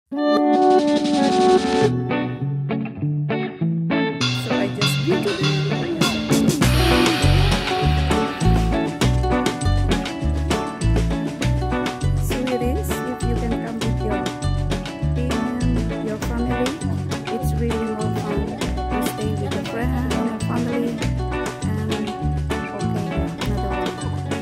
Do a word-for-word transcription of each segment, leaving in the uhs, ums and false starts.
So I just video them. So it is, if you can come with your team, your family, it's really more fun to stay with your friend, your family, and okay, another one.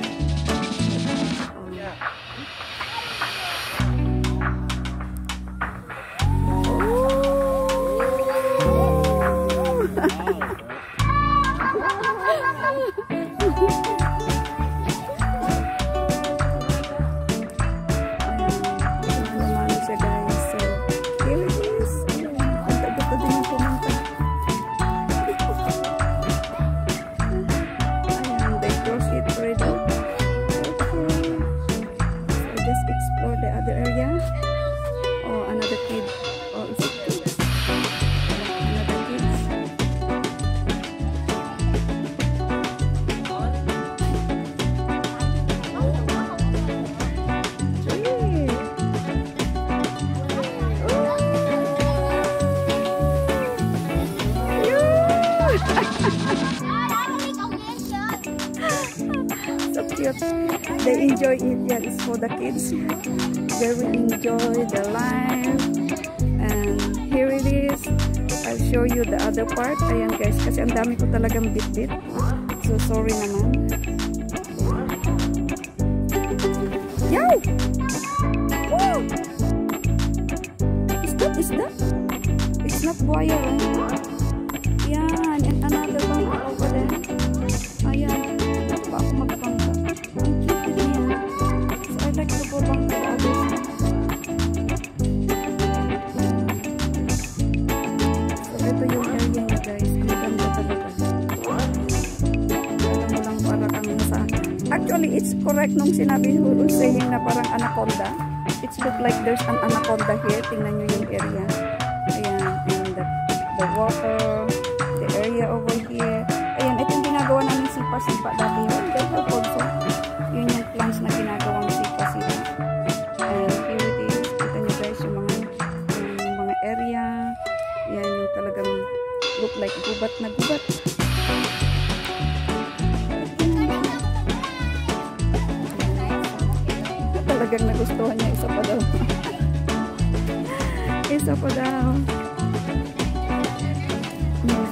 They enjoy it. Yeah, it's for the kids. They will enjoy the life. And here it is. I'll show you the other part. Ayan guys, kasi ang dami ko talagang bit-bit. So sorry naman. Yow! Wow! Is that, is that? It's not buaya, right? Yan, and another one over there. Ayan. Ito pa ako magpangka. Ang cute din yan. So I like to go back to the other side. So ito yung area niya guys. Ang ganda talaga. Alam mo lang para kami sa... Actually, it's correct nung sinabi who's saying na parang anaconda. It look like there's an anaconda here. Tingnan nyo yung area. Ayan. And the, the water, the area over here. Ayan, ito yung ginagawa namin sipa-sipa dati yun. Dito also, yun yung plants na ginagawang sipa-sipa. And here it is. Kita nyo guys yung mga, yung mga area. Yan yung talagang look like gubat na gubat. Talagang nagustuhan niya. Isa pa daw. Isa pa daw. Yeah.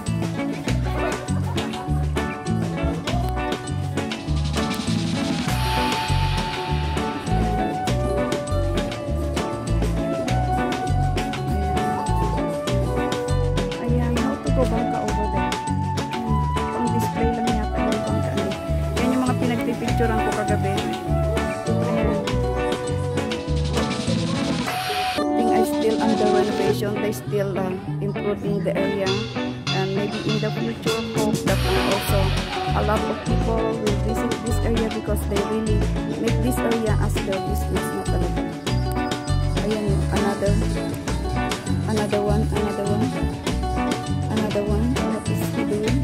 Ayan, how to go bangka over there. Pang display lang yata yung bangka. Yan yung mga pinagpipicturean ko kagabi. Still under renovation, they still uh, improving the area, and maybe in the future hope that uh, also a lot of people will visit this area because they really make this area as their business na talaga. Ayan, another another one, another one another one. What is he doing?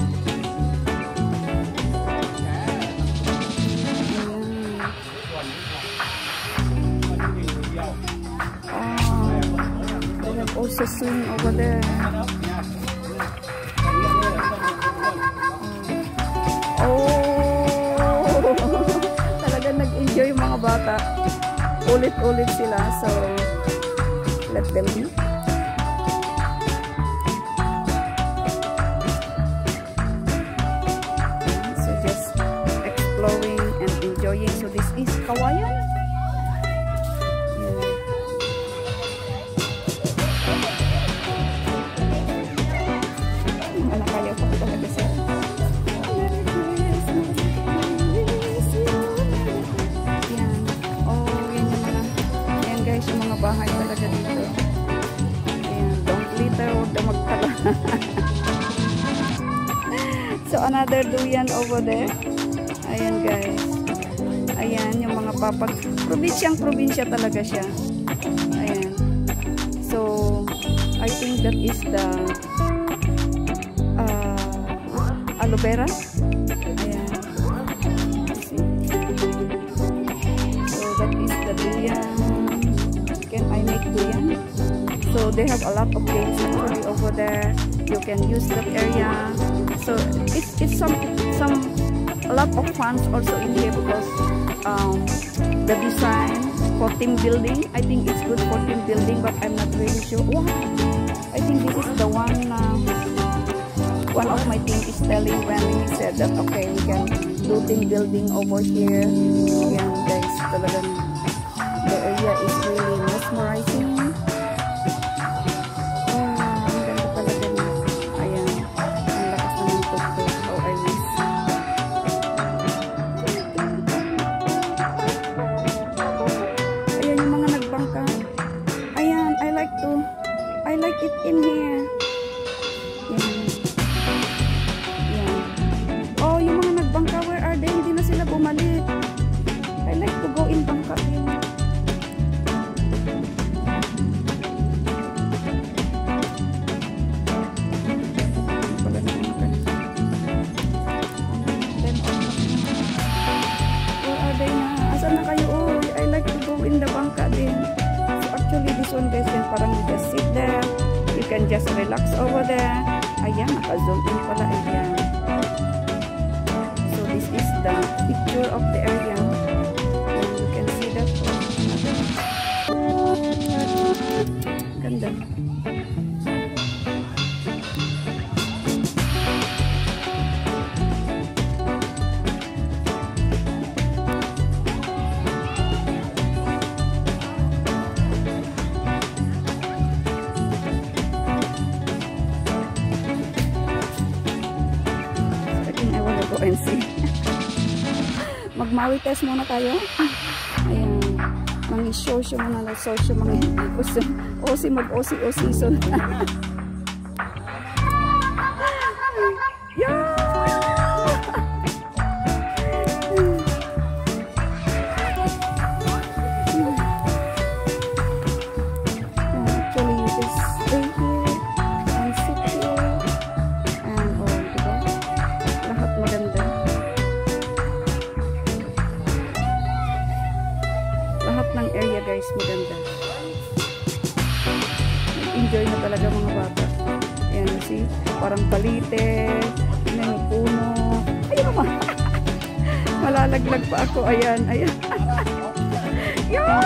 Also swing over there. Oh, talaga nag-enjoy yung mga bata. Ulit-ulit sila. So, let them be. So, just exploring and enjoying. So, this is Kawayan. Bahay talaga dito. Ayan, don't litter or the magkala. So another duyan over there. Ayan guys. Ayan yung mga papag. Probinsyang probinsya talaga siya. Ayan. So I think that is the uh, aloe vera. Ayan. See? So that is the duyan. Can I make duyan? they have a lot of games actually over there. You can use that area. So it's it's some some a lot of fun also in here because um, the design for team building. I think it's good for team building, but I'm not really sure. Wow, I think this is the one. Uh, one of my team is telling when he said that okay, we can do team building over here. Ayan guys, talagang the area is really mesmerizing. In here. Yan. Yan. Oh, yung mga nagbangka, where are they? Hindi na sila bumalik. I like to go in bangka din. Where are they na? Asan na kayo? Oh, I like to go in the bangka din. So actually, this one guys, then parang you just sit there. You can just relax over there. Ayan, naka-zoom in pala. Ayan. So this is the picture of the area. And you can see that. Ganda. And see. Magmawi test muna tayo. Ayan. Mangi-social muna na social. Mangi-osi mag-osi-o season. Yeah! Actually, you just stay here and sit here. And, oh, diba? Lahat maganda. Lahat ng area guys maganda. Enjoy na talaga mga bata. Ayan, see? Parang balite. Ayan yung puno. Ayun naman. Malalaglag pa ako. Ayan, ayan. Yeah!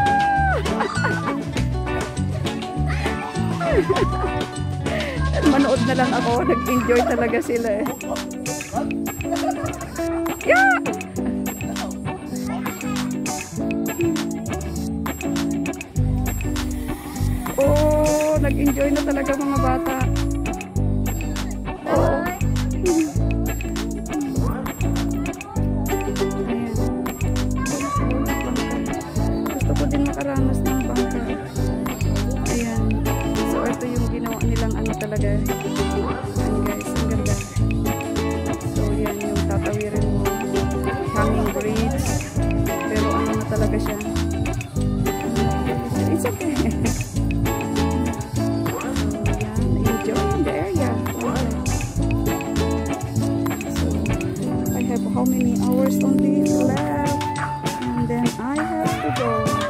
Manood na lang ako. Nag-enjoy talaga sila eh. Yeah! Oh, nag-enjoy na talaga mga bata. Oh. Gusto ko din makaranas ng bangka. Ayan. So, ito yung ginawa nilang ano talaga. Ayan guys, ang ganda. So, yan yung tatawirin mo. Hanging bridge. Pero ano na talaga siya. It's okay. How many hours only left, and then I have to go.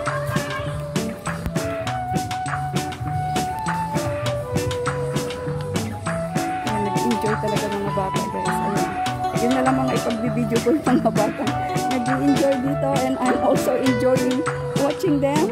Ayan, nag-enjoy talaga mga bata guys. Ayan. Yun na lang mga ipag-video ko ng mga bata. Nag-enjoy dito and I'm also enjoying watching them.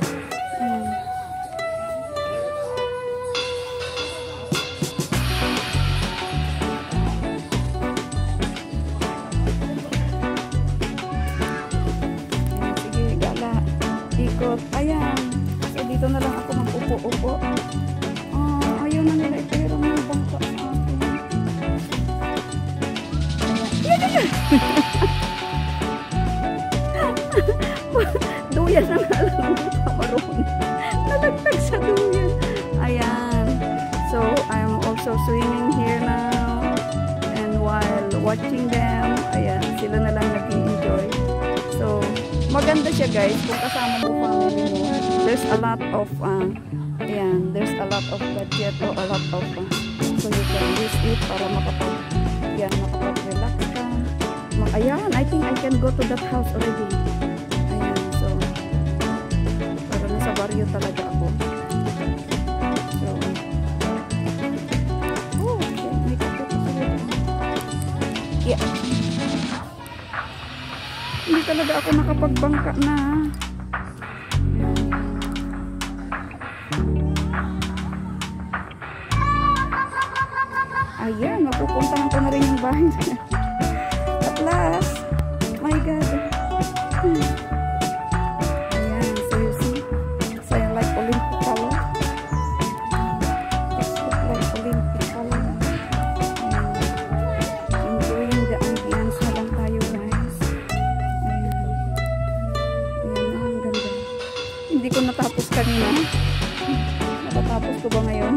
Ayan. So, dito na lang ako mag-upo-upo. Oh, ayaw na nila ipahirang ng bangka sa akin. Ayan. Duyan na nga lang dito maroon. Nalagtag sa duyan. Ayan. So, I'm also swimming here now. And while watching them, ayan, sila na lang nag-enjoy. So, maganda siya guys kung kasama mo family mo. There's a lot of uh, ayan, there's a lot of budget o a lot of uh, so you can use it para makapag yan, makapag-relax ka. Ayan, I think I can go to that house already. Ayan, so para nasa barrio talaga ako. talaga ako nakapagbangka na. Ayan, mapupuntahan ko na rin yung bahay. At last, my God. Ayan, so you see, so I like Olympic color. It's look like Olympic color. Ayan. Enjoying the ambience na lang tayo, guys. Ayan. Ayan na, ang ganda. Hindi ko natapos kanina. Natatapos ko ba ngayon?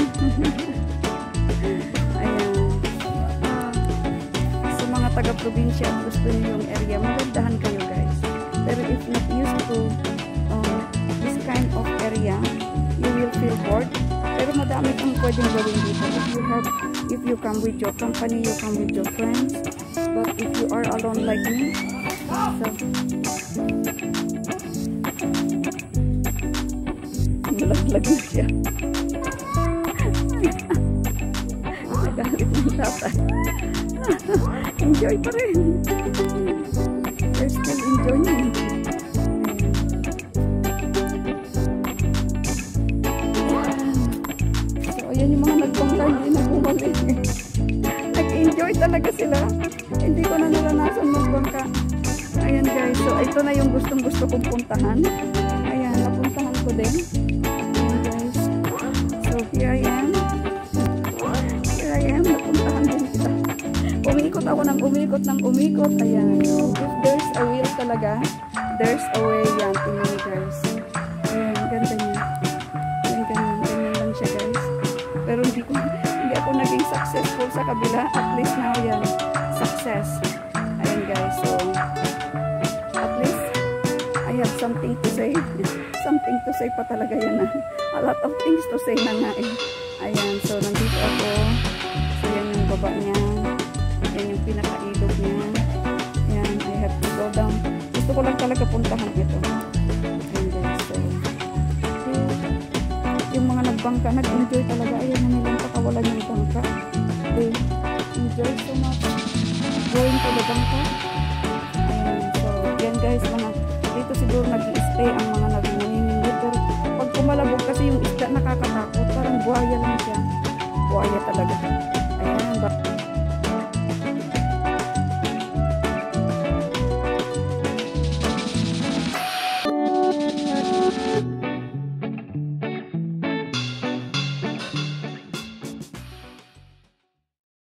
Taga-probinsya at gusto niyo yung area, magandahan kayo, guys. Pero if not used to um, this kind of area, you will feel bored. Pero madami kang pwedeng gawin dito. If you have, if you come with your company, you come with your friends. But if you are alone like me, so malaglag na siya. Nagalit ng tatay. Enjoy pa rin. They're still enjoying. Ayan. So, ayan yung mga nagbangka, hindi na bumalik. Nag-enjoy talaga sila. Hindi ko na naranasan magbangka. Ayan, guys. So, ito na yung gustong-gusto kong puntahan. Ayan, napuntahan ko din. Ayan, guys. So, here I am. Here I am. Napuntahan din kita. Umikot ako ng umikot ng umikot. Ayan. If there's a will talaga, there's a way yan. Tingnan niyo, guys. Ayan, ganda niya. Ayan, ganyan. Ganyan lang siya, guys. Pero hindi ko, hindi ako naging successful sa kabila. At least now, yan. Success. Ayan, guys. So, at least, I have something to say. Something to say pa talaga yan. Ha? A lot of things to say na nga eh. Ayan. So, nandito ako. So, yan yung baba niya. Yan yung pinaka-ilog niya. Yan, I have to go down. Gusto ko lang talaga puntahan ito. Ayan, guys. So, yung mga nagbangka, nag-enjoy talaga. Ayan na nilang pakawalan yung bangka. They enjoy so much going to the bangka. Ayan, so, yan guys, mga, dito siguro nag-i-stay ang mga nag-nanginingit. Pero pag kumalabog kasi yung isda nakakatakot, parang buhaya lang siya. Buhaya talaga.